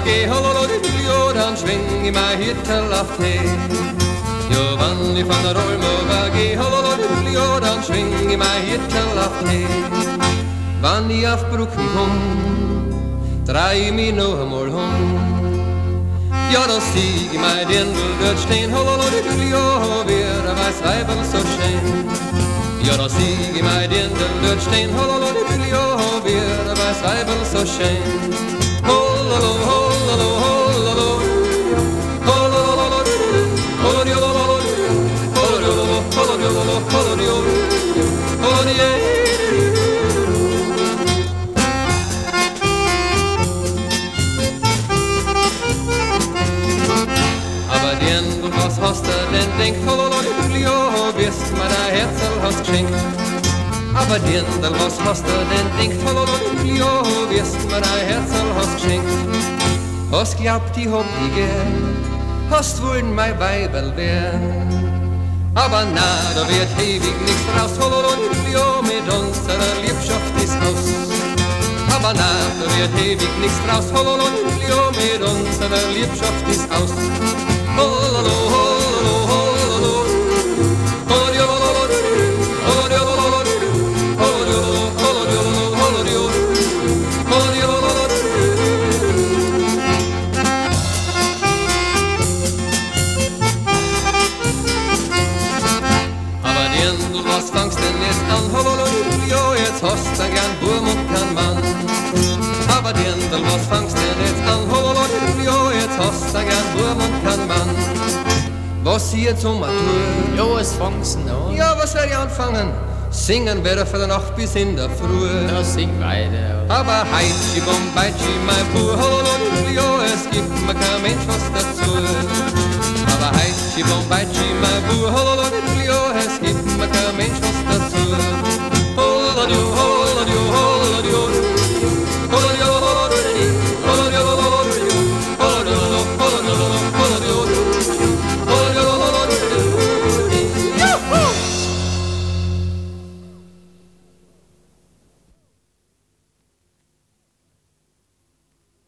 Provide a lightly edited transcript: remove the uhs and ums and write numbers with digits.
geh, holololio, dann schwing ich mein Hirtel auf Tee. Jo, wann ich von der Olmo geh, holololio, dann schwing ich mein Hirtel auf Tee. Wann ich auf Brücken komm, drei ich mich noch einmal Ja, da sieg ich mein Dirndl dort stehen, holololio, wer weiß Weibel so schön. Ja, da sieg ich mein Dirndl dort stehen, holololio, wer weiß Weibel so schön. Hololo, hololo, hololo, hololo, hololo, hololo, hololo, hololo, aber Dirndl, was hast du denn denkt, holololio, wirst mir dein Herzl hast geschenkt. Aber Dirndl, was hast du denn denkt, holololio, wirst mir dein Herzl hast geschenkt. Hast glaubt, ich hab dich gern, hast wollen mein Weibel werden. Aber na, da wird ewig nichts draus, holololio, mit unserer Liebschaft ist aus. Aber na, da wird ewig nichts draus, holololio, mit unserer Liebschaft ist aus. Hololo, hololo, hololo, aber Dirndl, was fangst denn jetzt an, holololio, jetzt hast du gern Wurm und kein Mann. Aber Dirndl, was fangst denn jetzt an, holololio, jetzt hast du gern Wurm und kein Mann. Was sie jetzt tun? Ja, was fangst du an? Ja, was soll ich anfangen? Singen werde von der Nacht bis in der Früh. Na, sing weiter. Aber heitschi, bombeitschi, mein Bub, holololio, es gibt mir kein Mensch was dazu. Aber heitschi, bombeitschi, mein Bub, holololio, es gibt